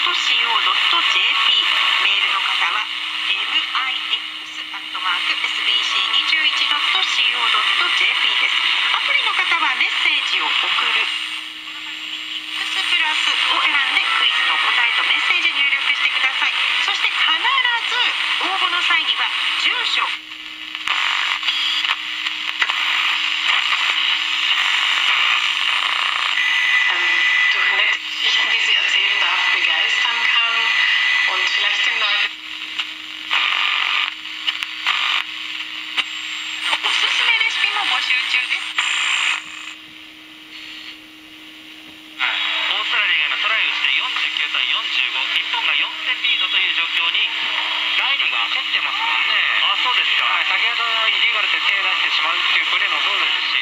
メールの方は mix@sbc21.co.jp です。アプリの方はメッセージを送るXプラスを選んでクイズの答えとメッセージ入力してください。そして必ず応募の際には住所 durch nette Geschichten, die sie erzählen darf, begeistern kann und vielleicht den Leuten おすすめレシピも募集中です。 オーストラリアがトライをして49対45、日本が4点リードという状況にライリーが焦ってますもんね。あ、そうですか。先ほどイリーガルで手を出してしまうっていうプレーもそうですし、